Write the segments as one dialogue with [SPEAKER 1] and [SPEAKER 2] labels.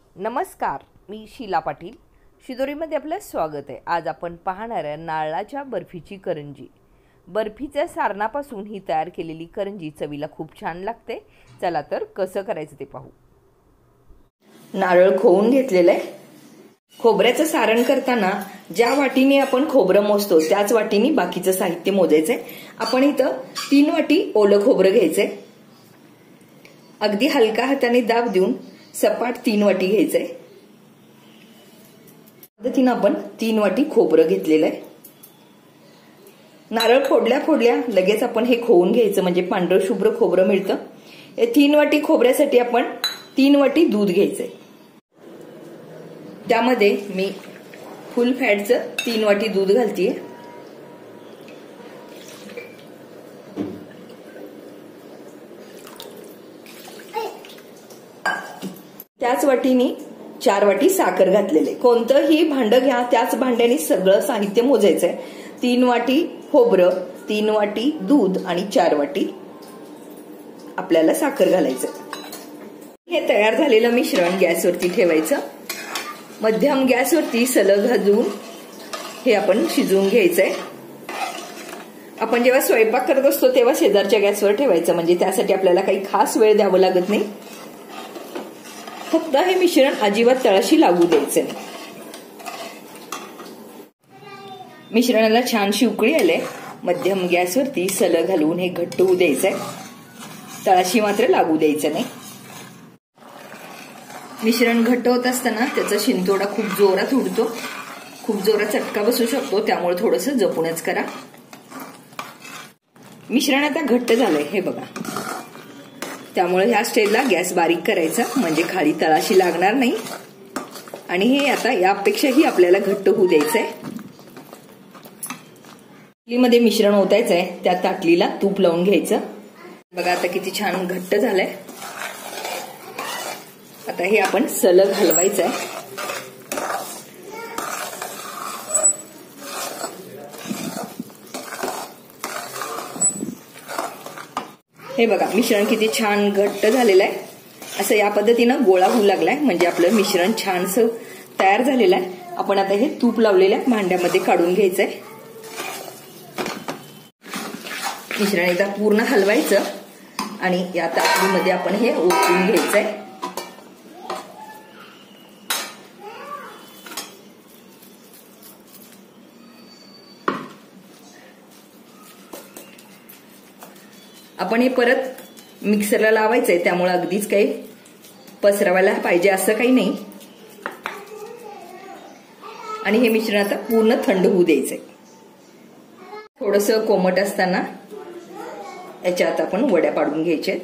[SPEAKER 1] नमस्कार, मी शीला पाटील. शिदोरीमध्ये आपलं स्वागत आहे. आज आपण पाहणार आहे नारळाच्या बर्फीची करंजी. बर्फीच्या सारणापासून ही तयार केलेली करंजी चवीला खूप छान लागते. चला तर कसं करायचं ते पाहू. नारळ खोवून घेतलेलं आहे. खोबऱ्याचं सारण करताना ज्या वाटीने आपण खोबरं मोजतो त्याच वाटीने बाकीचं साहित्य मोजायचंय. आपण इथं 3 वाटी ओलं खोबरं घ्यायचंय. अगदी हलका हाताने दाब देऊन सपाट 3 वाटी घ्यायचंय. पद्धतीनं आपण 3 वाटी खोबरं घेतलेलं आहे. नारळ फोडल्या लगेच आपण हे खोवून घ्यायचं, म्हणजे पांढरं शुभ्र खोबरं मिळतं. हे 3 वाटी खोबऱ्यासाठी आपण 3 वाटी दूध घ्यायचंय. त्यामध्ये मी फुल फॅटचं 3 वाटी दूध घालतीये. त्याच वाटीने 4 वाटी साखर घातलेले. कोणतंही भांड घ्या, त्याच भांड्याने सगळं साहित्य मोजायचंय. 3 वाटी खोबरं, 3 वाटी दूध आणि 4 वाटी आपल्याला साखर घालायचं. हे तयार झालेलं मिश्रण गॅसवरती ठेवायचं. मध्यम गॅसवरती सलग भाजून हे आपण शिजवून घ्यायचंय. आपण जेव्हा स्वयंपाक करत असतो तेव्हा शेजारच्या गॅसवर ठेवायचं, म्हणजे त्यासाठी आपल्याला काही खास वेळ द्यावं लागत नाही. फक्त हे मिश्रण अजिबात तळाशी लागू द्यायचं नाही. मिश्रणाला छानशी उकळी आले. मध्यम गॅसवरती सलग घालून हे घट्ट होऊ द्यायचंय. तळाशी मात्र लागू द्यायचं नाही. मिश्रण घट्ट होत असताना त्याचा शिंतोडा खूप जोरात उडतो, खूप जोरात चटका बसू शकतो, त्यामुळे थोडंसं जपूनच करा. मिश्रण आता घट्ट झालंय हे बघा. त्यामुळे ह्या स्टेजला गॅस बारीक करायचा, म्हणजे खाली तळाशी लागणार नाही. आणि हे आता यापेक्षाही आपल्याला घट्ट होऊ द्यायचंय. ताटलीमध्ये मिश्रण ओतायचंय. त्या ताटलीला तूप लावून घ्यायचं. बघा आता किती छान घट्ट झालंय. आता हे आपण सलग हलवायचंय. हे बघा मिश्रण किती छान घट्ट झालेलं आहे. असं या पद्धतीनं गोळा होऊ लागलाय, म्हणजे आपलं मिश्रण छानसं तयार झालेलं आहे. आपण आता हे तूप लावलेल्या भांड्यामध्ये काढून घ्यायचंय. मिश्रण एकदा पूर्ण हलवायचं आणि या ताटलीमध्ये आपण हे ओतून घ्यायचंय. आपण हे परत मिक्सरला लावायचंय, त्यामुळे अगदीच काही पसरवायला पाहिजे असं काही नाही. आणि हे मिश्रण आता पूर्ण थंड होऊ द्यायचंय. थोडंसं कोमट असताना याच्यात आपण वड्या पाडून घ्यायच्यात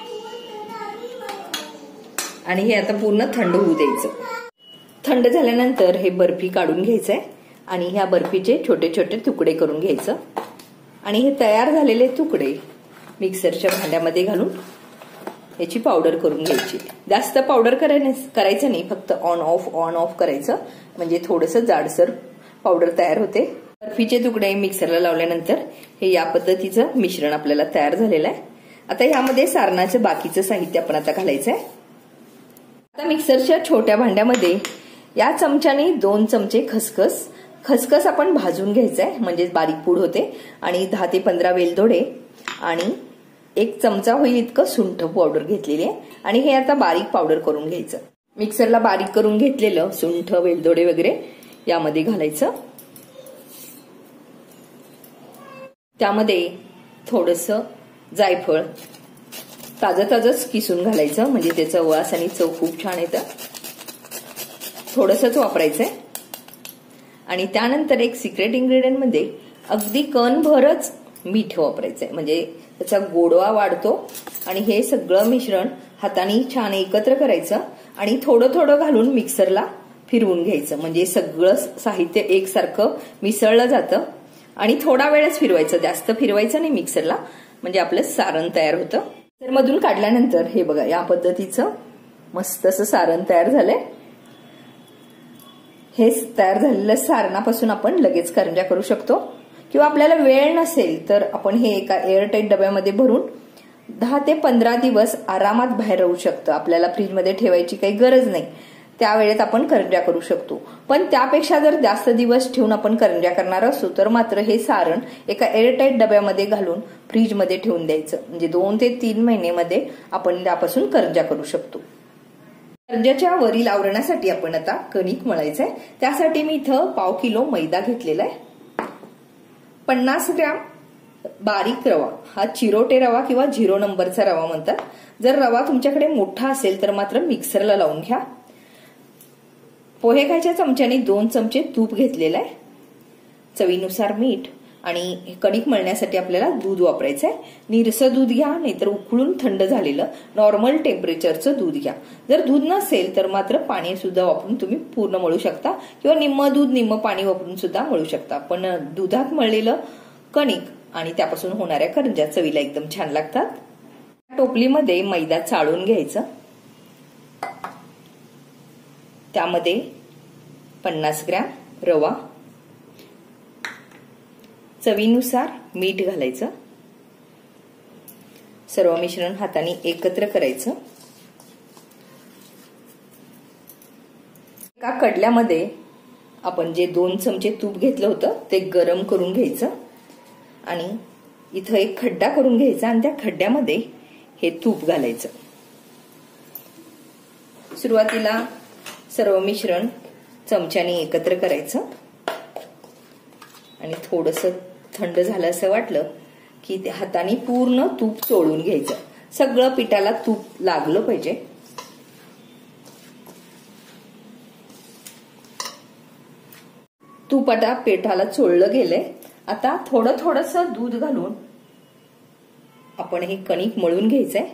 [SPEAKER 1] आणि हे आता पूर्ण थंड होऊ द्यायचं. थंड झाल्यानंतर हे बर्फी काढून घ्यायचंय आणि ह्या बर्फीचे छोटे छोटे तुकडे करून घ्यायचं. आणि हे तयार झालेले तुकडे मिक्सरच्या भांड्यामध्ये घालून याची पावडर करून घ्यायची. जास्त पावडर करायचं नाही, फक्त ऑन ऑफ करायचं, म्हणजे थोडंसं जाडसर पावडर तयार होते. बर्फीचे तुकडे मिक्सरला लावल्यानंतर हे या पद्धतीचं मिश्रण आपल्याला तयार झालेलं आहे. आता ह्यामध्ये सारणाचं बाकीचं साहित्य आपण आता घालायचं आहे. आता मिक्सरच्या छोट्या भांड्यामध्ये या चमच्याने 2 चमचे खसखस आपण भाजून घ्यायचंय, म्हणजे बारीक पूड होते. आणि 10 ते 15 वेलदोडे आणि 1 चमचा होईल इतकं सुंठ पावडर घेतलेली आहे. आणि हे आता बारीक पावडर करून घ्यायचं. मिक्सरला बारीक करून घेतलेलं सुंठ, वेलदोडे वगैरे यामध्ये घालायचं. त्यामध्ये थोडंसं जायफळ ताजंच किसून घालायचं, म्हणजे त्याचा वास आणि चव खूप छान येतं. थोडंसंच वापरायचंय. आणि त्यानंतर एक सिक्रेट इन्ग्रेडियंट मध्ये अगदी कणभरच मीठ वापरायचंय, म्हणजे त्याचा गोडवा वाढतो. आणि हे सगळं मिश्रण हाताने छान एकत्र करायचं आणि थोडं थोडं घालून मिक्सरला फिरवून घ्यायचं, म्हणजे सगळं साहित्य एकसारखं मिसळलं जातं. आणि थोडा वेळच फिरवायचं, जास्त फिरवायचं नाही मिक्सरला, म्हणजे आपलं सारण तयार होतं. तर मधून काढल्यानंतर हे बघा या पद्धतीचं मस्त असं सारण तयार झालंय. हे तयार झालेल्या सारणापासून आपण लगेच करंज्या करू शकतो. किंवा आपल्याला वेळ नसेल तर आपण हे एका एअरटाईट डब्यामध्ये भरून 10 ते 15 दिवस आरामात बाहेर राहू शकतं. आपल्याला फ्रीजमध्ये ठेवायची काही गरज नाही. त्यावेळेत आपण करंज्या करू शकतो. पण त्यापेक्षा जर जास्त दिवस ठेवून आपण करंज्या करणार असू तर मात्र हे सारण एका एअरटाईट डब्यामध्ये घालून फ्रीजमध्ये ठेवून द्यायचं. म्हणजे 2 ते 3 महिन्यामध्ये आपण त्यापासून करंज्या करू शकतो. करंज्याच्या वरील आवरणासाठी आपण आता कणिक मळायचंय. त्यासाठी मी इथं 1/2 किलो मैदा घेतलेला आहे. 50 ग्रॅम बारीक रवा, हा चिरोटे रवा किंवा 0 नंबरचा रवा म्हणतात. जर रवा तुमच्याकडे मोठा असेल तर मात्र मिक्सरला लावून घ्या. पोहे खायच्या चमच्याने 2 चमचे तूप घेतलेलं आहे. चवीनुसार मीठ आणि कणिक मळण्यासाठी आपल्याला दूध वापरायचंय. निरसं दूध घ्या, नाहीतर उकळून थंड झालेलं नॉर्मल टेम्परेचरचं दूध घ्या. जर दूध नसेल तर मात्र पाणी सुद्धा वापरून तुम्ही पूर्ण मळू शकता किंवा निम्म दूध निम्म पाणी वापरून सुद्धा मळू शकता. पण दुधात मळलेलं कणिक आणि त्यापासून होणाऱ्या करंज्या चवीला एकदम छान लागतात. टोपलीमध्ये मैदा चाळून घ्यायचं. त्यामध्ये 50 ग्रॅम रवा, चवीनुसार मीठ घालायचं. सर्व मिश्रण हाताने एकत्र करायचं. एका कडल्यामध्ये आपण जे 2 चमचे तूप घेतलं होतं ते गरम करून घ्यायचं आणि इथं एक खड्डा करून घ्यायचा आणि त्या खड्ड्यामध्ये हे तूप घालायचं. सुरुवातीला सर्व मिश्रण चमच्याने एकत्र करायचं आणि थोडंसं थंड झालं असं वाटलं की ते हाताने पूर्ण तूप चोळून घ्यायचं. सगळं पिठाला तूप लागलं पाहिजे. तूप आता पिठाला चोळलं गेलंय. आता थोडंसं दूध घालून आपण हे कणिक मळून घ्यायचंय.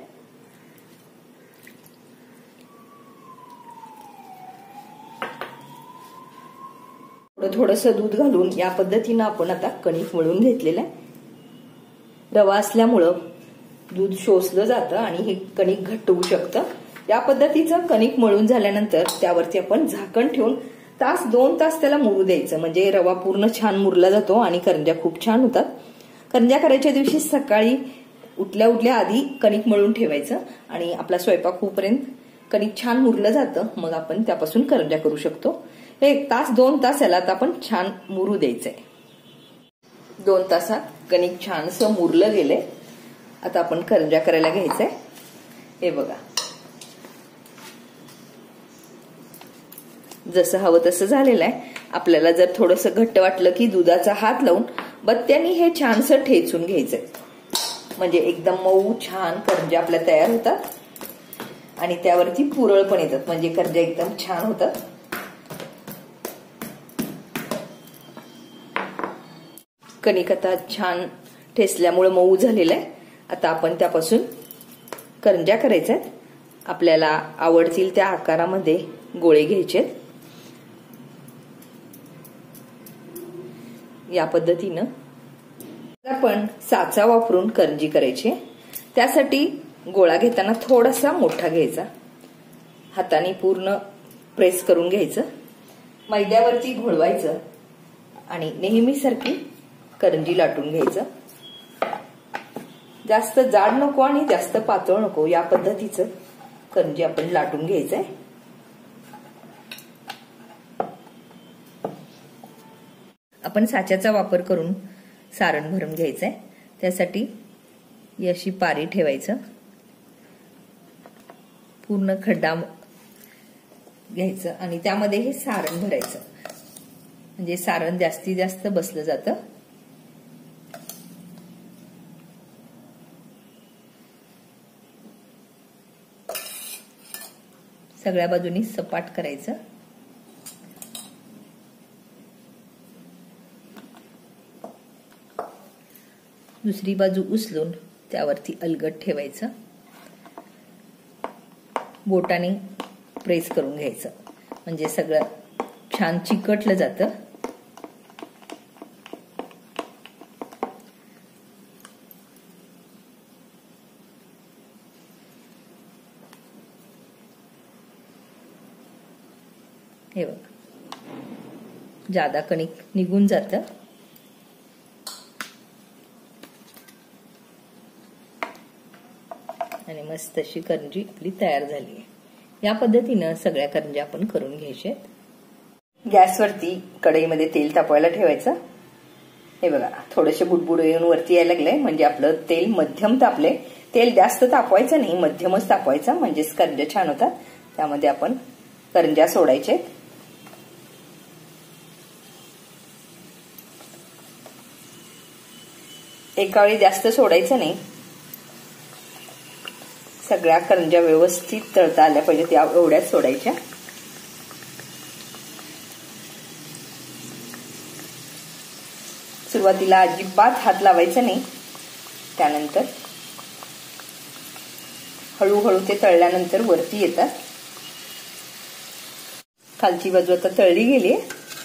[SPEAKER 1] थोडंसं दूध घालून या पद्धतीनं आपण आता कणिक मळून घेतलेलं आहे. रवा असल्यामुळं दूध शोषलं जातं आणि हे कणिक घट्ट होऊ शकतं. या पद्धतीचं कणिक मळून झाल्यानंतर त्यावरती आपण झाकण ठेवून 1-2 तास त्याला मुरू द्यायचं. म्हणजे रवा पूर्ण छान मुरला जातो आणि करंज्या खूप छान होतात. करंज्या करायच्या दिवशी सकाळी उठल्या आधी कणिक मळून ठेवायचं आणि आपला स्वयंपाक होईपर्यंत कणिक छान मुरलं जातं. मग आपण त्यापासून करंज्या करू शकतो. 1 तास 2 तास याला आता आपण छान मुरू द्यायचंय. 2 तासात कणिक छानसं मुरलं गेलंय. आता आपण करंज्या करायला घ्यायचंय. हे बघा, जसं हवं तसं झालेलं आहे. आपल्याला जर थोडंसं घट्ट वाटलं की दुधाचा हात लावून बत्त्यानी हे छानसं ठेचून घ्यायचंय. म्हणजे एकदम मऊ छान करंज्या आपल्या तयार होतात आणि त्यावरती पुरळ पण येतात. म्हणजे करंज्या एकदम छान होतात. कणिक आता छान ठेचल्यामुळे मऊ झालेलं आहे. आता आपण त्यापासून करंज्या करायच्या आहेत. आपल्याला आवडतील त्या आकारामध्ये गोळे घ्यायचे. या पद्धतीनं आपण साचा वापरून करंजी करायची. त्यासाठी गोळा घेताना थोडासा मोठा घ्यायचा. हाताने पूर्ण प्रेस करून घ्यायचं. मैद्यावरती घोळवायचं आणि नेहमीसारखी करंजी लाटून घ्यायचं. जास्त जाड नको आणि जास्त पातळ नको, या पद्धतीचं करंजी आपण लाटून घ्यायचंय. आपण साच्याचा वापर करून सारण भरून घ्यायचंय. त्यासाठी अशी पारी ठेवायचं. पूर्ण खड्डा घ्यायचं आणि त्यामध्ये हे सारण भरायचं. म्हणजे सारण जास्तीत जास्त बसलं जातं. सगळ्या बाजूनी सपाट करायचं. दुसरी बाजू उचलून त्यावरती अलगद ठेवायचं. बोटाने प्रेस करून घ्यायचं. म्हणजे सगळं छान चिकटलं जातं. हे बघा, जादा कणिक निघून जातं. आणि मस्त अशी करंजी आपली तयार झाली आहे. या पद्धतीनं सगळ्या करंज्या आपण करून घ्यायच्या. गॅसवरती कढईमध्ये तेल तापवायला ठेवायचं. हे बघा थोडेसे बुडबुड येऊन वरती यायला लागलंय म्हणजे आपलं तेल मध्यम तापलंय. तेल जास्त तापवायचं नाही, मध्यमच तापवायचं म्हणजेच करंज्या छान होतात. त्यामध्ये आपण करंज्या सोडायचे. एका वेळी जास्त सोडायचं नाही. सगळ्या करंज्या व्यवस्थित तळता आल्या पाहिजे त्या एवढ्याच सोडायच्या. सुरुवातीला अजिबात हात लावायचा नाही. त्यानंतर हळूहळू ते तळल्यानंतर वरती येतात. खालची बाजू आता तळली गेली.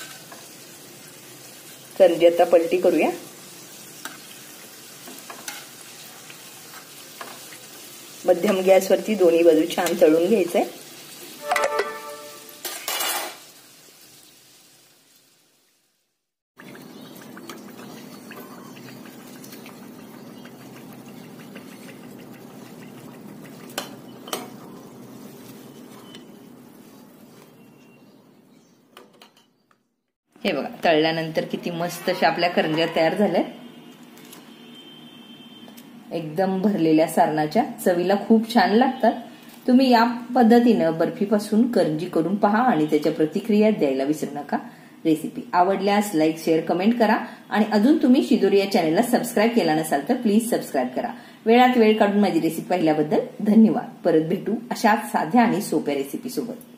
[SPEAKER 1] करंजी आता पलटी करूया. मध्यम गॅसवरती दोन्ही बाजू छान तळून घ्यायचंय. हे बघा तळल्यानंतर किती मस्त अशा आपल्या करंज्या तयार झाल्या. एकदम भरलेल्या सारणाच्या, चवीला खूप छान लागतात. तुम्ही या पद्धतीनं बर्फीपासून करंजी करून पहा आणि त्याच्या प्रतिक्रिया द्यायला विसरू नका. रेसिपी आवडल्यास लाईक, शेअर, कमेंट करा आणि अजून तुम्ही शिदोरी या चॅनलला सबस्क्राईब केला नसाल तर प्लीज सबस्क्राईब करा. वेळात वेळ काढून माझी रेसिपी पाहिल्याबद्दल धन्यवाद. परत भेटू अशाच साध्या आणि सोप्या रेसिपी सोबत.